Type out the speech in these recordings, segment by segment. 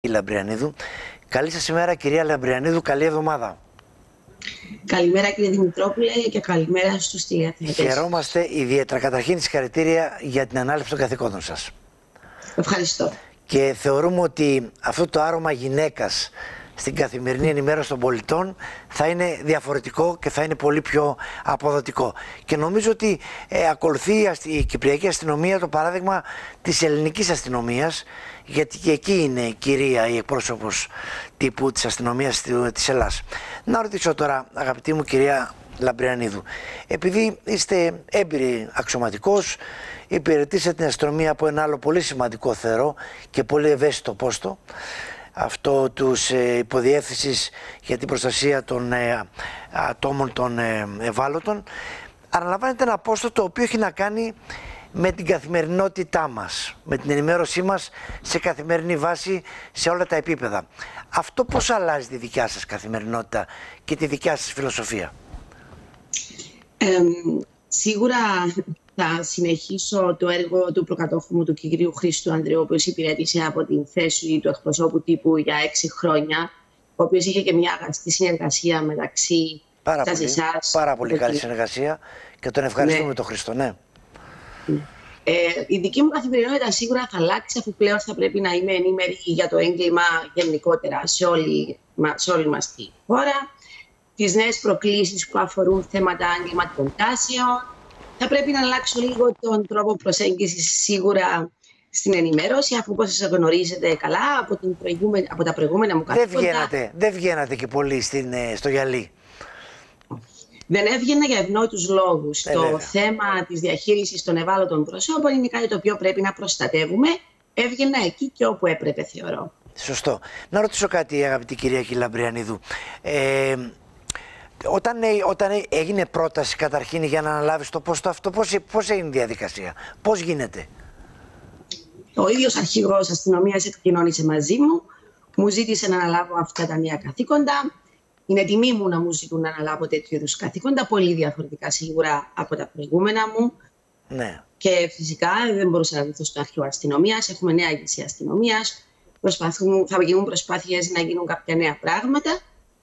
Λαμπριανίδου. Καλή σας ημέρα, κυρία Λαμπριανίδου, καλή εβδομάδα. Καλημέρα, κύριε Δημητρόπουλε, και καλημέρα στους τηλεθεατές. Χαιρόμαστε ιδιαίτερα. Καταρχήν, συγχαρητήρια για την ανάληψη των καθηκόντων σας. Ευχαριστώ. Και θεωρούμε ότι αυτό το άρωμα γυναίκας στην καθημερινή ενημέρωση των πολιτών θα είναι διαφορετικό και θα είναι πολύ πιο αποδοτικό. Και νομίζω ότι ακολουθεί η Κυπριακή αστυνομία το παράδειγμα της ελληνικής αστυνομίας, γιατί και εκεί είναι κυρία η εκπρόσωπος τύπου της αστυνομίας της Ελλάδας. Να ρωτήσω τώρα, αγαπητή μου κυρία Λαμπριανίδου, επειδή είστε έμπειροι αξιωματικός, υπηρετήσατε την αστυνομία από ένα άλλο πολύ σημαντικό θεωρώ και πολύ ευαίσθητο πόστο, αυτό τους υποδιεύθυνσης για την προστασία των ατόμων των ευάλωτων, αναλαμβάνεται ένα πόστο το οποίο έχει να κάνει με την καθημερινότητά μας, με την ενημέρωσή μας σε καθημερινή βάση σε όλα τα επίπεδα. Αυτό πώς αλλάζει τη δικιά σας καθημερινότητα και τη δικιά σας φιλοσοφία? Σίγουρα θα συνεχίσω το έργο του προκατόχου μου, του κυρίου Χρήστου Ανδρεού, ο οποίος υπηρέτησε από την θέση του εκπροσώπου τύπου για 6 χρόνια, ο οποίος είχε και μια αγαστή συνεργασία μεταξύ εσάς. Πάρα πολύ καλή συνεργασία και τον ευχαριστούμε τον Χρήστο, ναι. Η δική μου καθημερινότητα σίγουρα θα αλλάξει, αφού πλέον θα πρέπει να είμαι ενήμερη για το έγκλημα γενικότερα σε όλη μας τη χώρα, τις νέες προκλήσεις που αφορούν θέματα εγκληματικών τάσεων. Θα πρέπει να αλλάξω λίγο τον τρόπο προσέγγισης σίγουρα στην ενημέρωση, αφού όπως σας γνωρίζετε καλά από τα προηγούμενα μου καθήκοντα. Δεν βγαίνατε και πολύ στο γυαλί. Δεν έβγαινα για ευνόητους λόγους. Το θέμα της διαχείρισης των ευάλωτων προσώπων είναι κάτι το οποίο πρέπει να προστατεύουμε. Έβγαινα εκεί και όπου έπρεπε, θεωρώ. Σωστό. Να ρωτήσω κάτι, αγαπητή κυρία Λαμπριανίδου. Όταν έγινε πρόταση καταρχήν για να αναλάβεις το πόστο αυτό, πώς έγινε η διαδικασία, πώς γίνεται? Ο ίδιος αρχηγός αστυνομίας επικοινώνησε μαζί μου, μου ζήτησε να αναλάβω αυτά τα νέα καθήκοντα. Είναι τιμή μου να μου ζητούν να αναλάβω τέτοιου είδους καθήκοντα, πολύ διαφορετικά σίγουρα από τα προηγούμενα μου. Ναι. Και φυσικά δεν μπορούσα να βρεθώ στο αρχείο αστυνομίας. Έχουμε νέα ηγεσία αστυνομίας. Θα γίνουν προσπάθειες να γίνουν κάποια νέα πράγματα.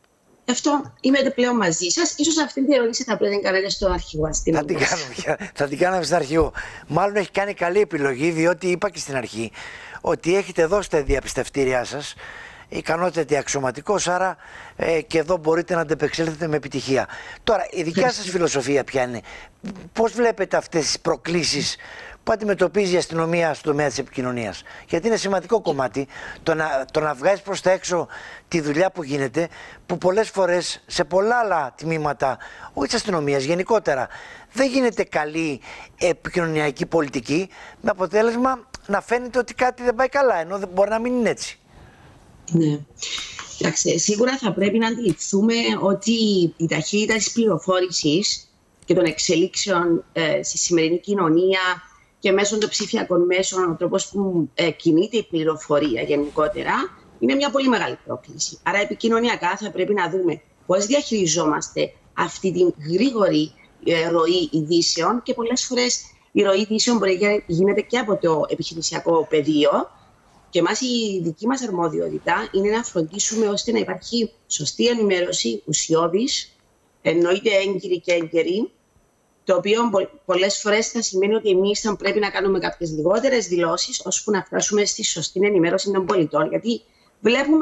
Αυτό είμαι πλέον μαζί σας. Ίσως αυτή την ερώτηση θα πρέπει να κάνετε στο αρχηγό αστυνομίας. Θα την κάναμε στο αρχηγό. Μάλλον έχει κάνει καλή επιλογή, διότι είπα και στην αρχή ότι έχετε δώσει τα διαπιστευτήριά σας, ικανότατη αξιωματικός, άρα και εδώ μπορείτε να αντεπεξέλθετε με επιτυχία. Τώρα, η δικιά σας φιλοσοφία ποια είναι? Πώς βλέπετε αυτές τις προκλήσεις που αντιμετωπίζει η αστυνομία στον τομέα της επικοινωνίας? Γιατί είναι σημαντικό κομμάτι το να βγάζεις προς τα έξω τη δουλειά που γίνεται, που πολλές φορές σε πολλά άλλα τμήματα, όχι της αστυνομίας, γενικότερα, δεν γίνεται καλή επικοινωνιακή πολιτική, με αποτέλεσμα να φαίνεται ότι κάτι δεν πάει καλά, ενώ δεν μπορεί να μην είναι έτσι. Ναι. Εντάξει, σίγουρα θα πρέπει να αντιληφθούμε ότι η ταχύτητα της πληροφόρησης και των εξελίξεων στη σημερινή κοινωνία και μέσω των ψηφιακών μέσων, ο τρόπος που κινείται η πληροφορία γενικότερα, είναι μια πολύ μεγάλη πρόκληση. Άρα επικοινωνιακά θα πρέπει να δούμε πώς διαχειριζόμαστε αυτή την γρήγορη ροή ειδήσεων, και πολλές φορές η ροή ειδήσεων μπορεί να γίνεται και από το επιχειρησιακό πεδίο. Και εμάς η δική μας αρμοδιότητα είναι να φροντίσουμε ώστε να υπάρχει σωστή ενημέρωση, ουσιώδης, εννοείται έγκυρη και έγκαιρη, το οποίο πολλές φορές θα σημαίνει ότι εμείς θα πρέπει να κάνουμε κάποιες λιγότερες δηλώσεις, ώσπου να φτάσουμε στη σωστή ενημέρωση των πολιτών. Γιατί βλέπουμε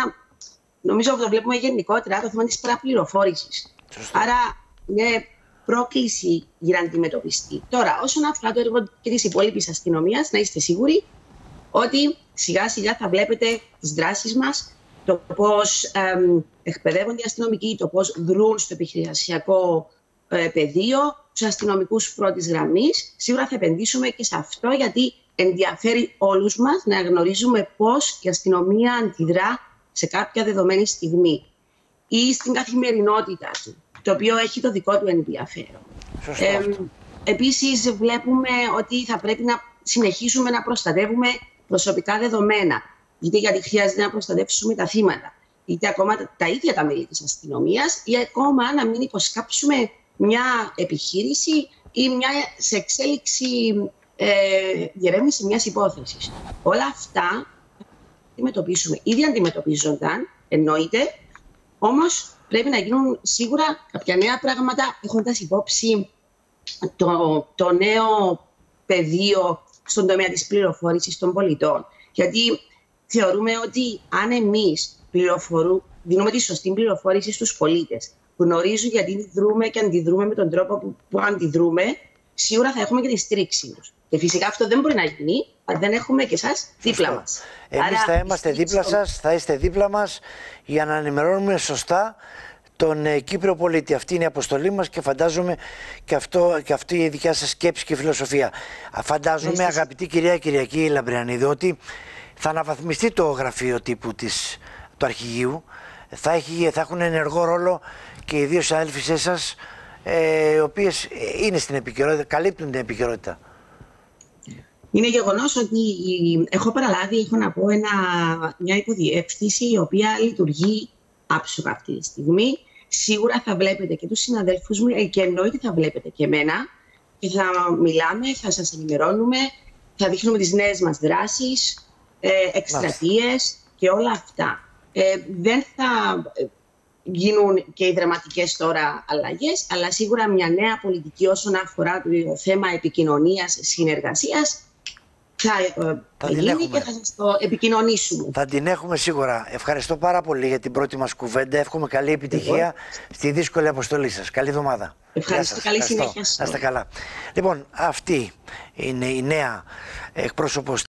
νομίζω ότι το βλέπουμε γενικότερα, το θέμα της παραπληροφόρησης. Άρα είναι πρόκληση για να αντιμετωπιστεί. Τώρα, όσον αφορά το έργο και της υπόλοιπης αστυνομίας, να είστε σίγουροι ότι σιγά σιγά θα βλέπετε τις δράσεις μας, το πώς εκπαιδεύονται οι αστυνομικοί, το πώς δρούν στο επιχειρησιακό πεδίο, τους αστυνομικούς πρώτης γραμμής. Σίγουρα θα επενδύσουμε και σε αυτό, γιατί ενδιαφέρει όλους μας να γνωρίζουμε πώς η αστυνομία αντιδρά σε κάποια δεδομένη στιγμή ή στην καθημερινότητα του, το οποίο έχει το δικό του ενδιαφέρον. Επίσης βλέπουμε ότι θα πρέπει να συνεχίσουμε να προστατεύουμε προσωπικά δεδομένα, γιατί χρειάζεται να προστατεύσουμε τα θύματα, είτε ακόμα τα ίδια τα μέλη της αστυνομίας, ή ακόμα να μην υποσκάψουμε μια επιχείρηση ή μια σε εξέλιξη διερεύνηση μιας υπόθεσης. Όλα αυτά αντιμετωπίσουμε. Ήδη αντιμετωπίζονταν, εννοείται, όμως πρέπει να γίνουν σίγουρα κάποια νέα πράγματα, έχοντας υπόψη το νέο πεδίο στον τομέα της πληροφόρησης των πολιτών. Γιατί θεωρούμε ότι αν εμείς δίνουμε τη σωστή πληροφόρηση στους πολίτες, γνωρίζουν γιατί δρούμε και αντιδρούμε με τον τρόπο που αντιδρούμε, σίγουρα θα έχουμε και τη στήριξη τους. Και φυσικά αυτό δεν μπορεί να γίνει αν δεν έχουμε και εσάς δίπλα μας. Εμείς θα είμαστε δίπλα σας, θα είστε δίπλα μας για να ενημερώνουμε σωστά τον Κύπριο πολίτη. Αυτή είναι η αποστολή μας και φαντάζομαι και αυτή η δικιά σας σκέψη και φιλοσοφία. Φαντάζομαι, αγαπητή κυρία Κυριακή Λαμπριανίδη, ότι θα αναβαθμιστεί το γραφείο τύπου του αρχηγείου. Θα έχουν ενεργό ρόλο και οι δύο συνάδελφοι σας, οι οποίες είναι στην επικαιρότητα, καλύπτουν την επικαιρότητα. Είναι γεγονός ότι έχω παραλάβει, έχω να πω, μια υποδιεύθυνση η οποία λειτουργεί άψογα αυτή τη στιγμή. Σίγουρα θα βλέπετε και τους συναδέλφους μου και εννοείται θα βλέπετε και εμένα και θα μιλάμε, θα σας ενημερώνουμε, θα δείχνουμε τις νέες μας δράσεις, εκστρατείες και όλα αυτά. Δεν θα γίνουν και οι δραματικές τώρα αλλαγές, αλλά σίγουρα μια νέα πολιτική όσον αφορά το θέμα επικοινωνίας, συνεργασίας θα γίνει και θα σας το επικοινωνήσουμε. Θα την έχουμε σίγουρα. Ευχαριστώ πάρα πολύ για την πρώτη μας κουβέντα. Εύχομαι καλή επιτυχία στη δύσκολη αποστολή σας. Καλή εβδομάδα. Ευχαριστώ. Καλή συνέχεια. Να είστε καλά. Λοιπόν, αυτή είναι η νέα εκπρόσωπος